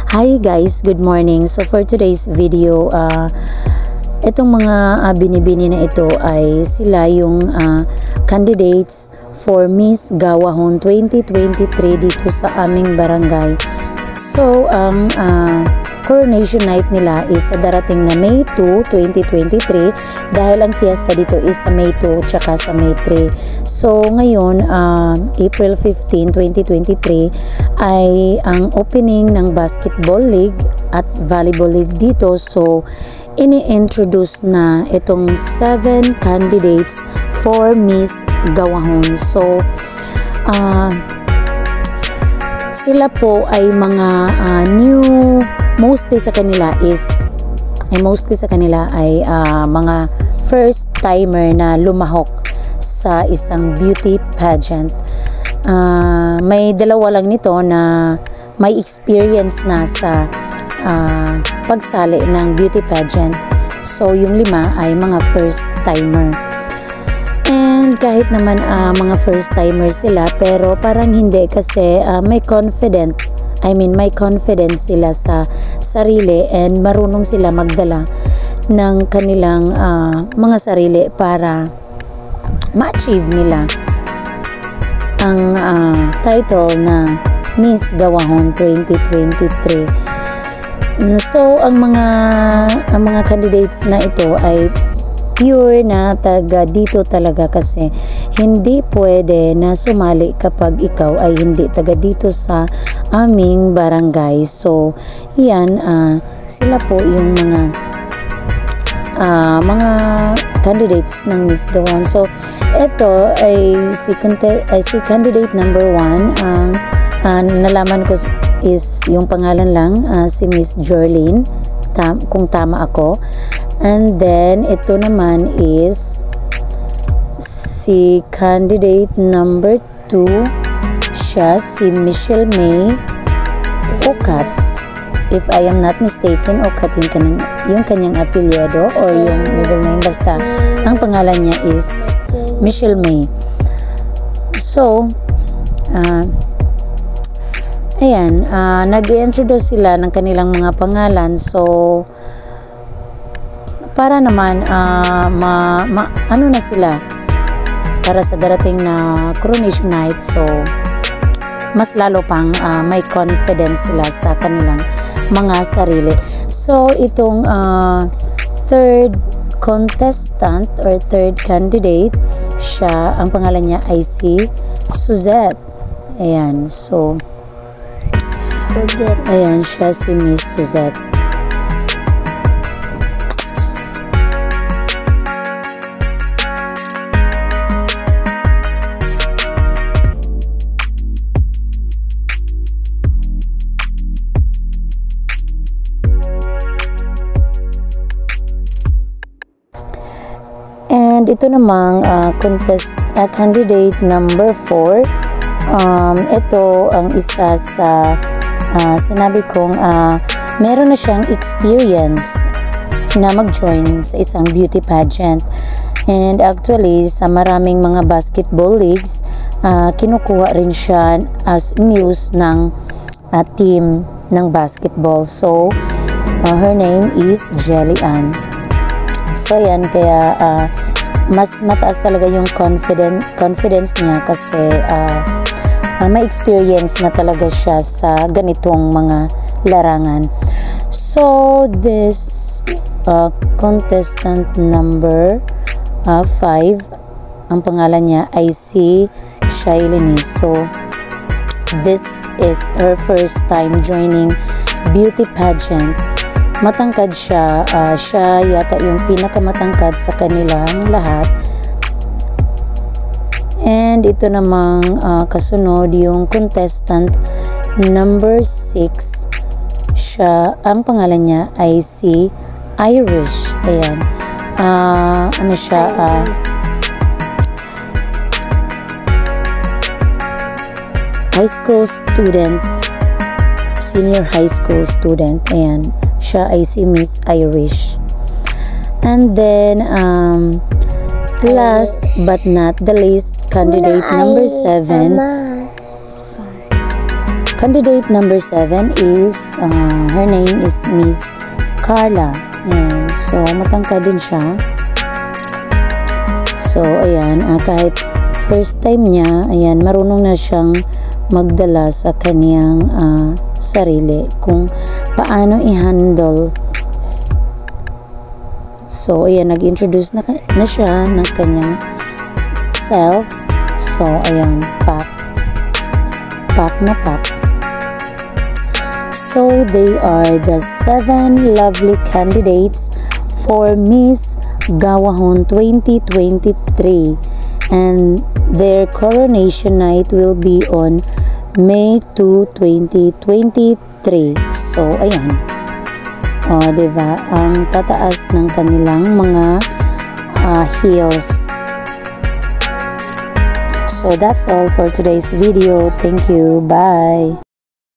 Hi guys, good morning. So for today's video, itong mga binibini na ito ay sila yung candidates for Miss Gawahon 2023 dito sa aming barangay. So ang coronation night nila is sa darating na May 2, 2023 dahil ang fiesta dito is sa May 2 tsaka sa May 3. So ngayon, April 15, 2023 ay ang opening ng basketball league at volleyball league dito. So ini-introduce na itong 7 candidates for Miss Gawahon. So sila po ay mga new, mostly sa kanila ay mga first timer na lumahok sa isang beauty pageant. May dalawa lang nito na may experience na sa pagsali ng beauty pageant. So yung 5 ay mga first timer. And kahit naman mga first timer sila, pero parang hindi kasi may confidence sila sa sarili and marunong sila magdala ng kanilang mga sarili para ma-achieve nila ang title na Miss Gawahon 2023. So ang mga candidates na ito ay pure na taga dito talaga kasi hindi pwede na sumali kapag ikaw ay hindi taga dito sa aming barangay. So yan, sila po yung mga candidates ng Miss Gawahon. So ito ay si candidate number 1, nalaman ko is yung pangalan lang, si Miss Jorlyn, kung tama ako. And then ito naman is si candidate number 2, siya si Michelle May Okat. If I am not mistaken, Okat yung kanyang apelyido or yung middle name, basta ang pangalan niya is Michelle May. So ayan, nag-introduce sila ng kanilang mga pangalan. So para naman ano na sila para sa darating na coronation night. So mas lalo pang may confidence sila sa kanilang mga sarili. So itong third contestant or third candidate, siya, ang pangalan niya ay si Suzette. Ayan, so ayan siya, si Miss Suzette. And ito namang candidate number 4, ito ang isa sa sinabi kong meron na siyang experience na mag-join sa isang beauty pageant. And actually sa maraming mga basketball leagues, kinukuha rin siya as muse ng team ng basketball. So her name is Jelly Ann. So ayan, kaya mas mataas talaga yung confidence niya kasi may experience na talaga siya sa ganitong mga larangan. So this contestant number 5, ang pangalan niya ay si Shailene. So this is her first time joining beauty pageant. Matangkad siya, siya yata yung pinakamatangkad sa kanilang lahat. And ito namang kasunod yung contestant number 6, siya, ang pangalan niya ay si Irish. Ayan, ano siya, high school student, senior high school student. Ayan, siya ay si Miss Irish. And then last but not the least, candidate number 7, Candidate number 7 is, her name is Miss Carla. Ayan. So, matangkad din siya. So, ayan, kahit first time niya, ayan, marunong na siyang magdala sa kaniyang sarili kung paano i-handle. So, ayan, nag-introduce na siya ng kanyang self. So, ayan, pack na pack. So, they are the 7 lovely candidates for Miss Gawahon 2023, and their coronation night will be on May 2, 2023. So, ayan. Diba? Ang tataas ng kanilang mga heels. So, that's all for today's video. Thank you. Bye.